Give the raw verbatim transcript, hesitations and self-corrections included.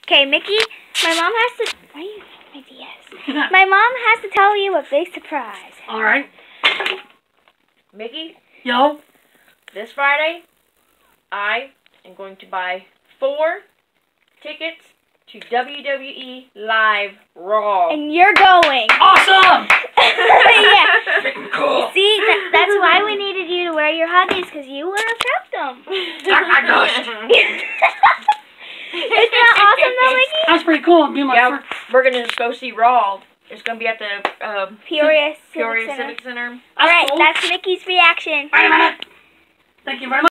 Okay, Mickey, my mom has to... Why are you my D S? My mom has to tell you a big surprise. Alright. Mickey? Yo? This Friday, I am going to buy four tickets to W W E Live Raw. And you're going. Awesome! Yeah. Cool. See, that, that's why we needed you to wear your huggies, because you would have kept them. I got Isn't that awesome, though, Mickey? That's pretty cool. It'll be my Yeah, first. we're going to go see Raw. It's going to be at the um, Peoria Civic Peoria Center. Civic Center. All right, cool. that's Mickey's reaction. Wait a minute. Thank you very much.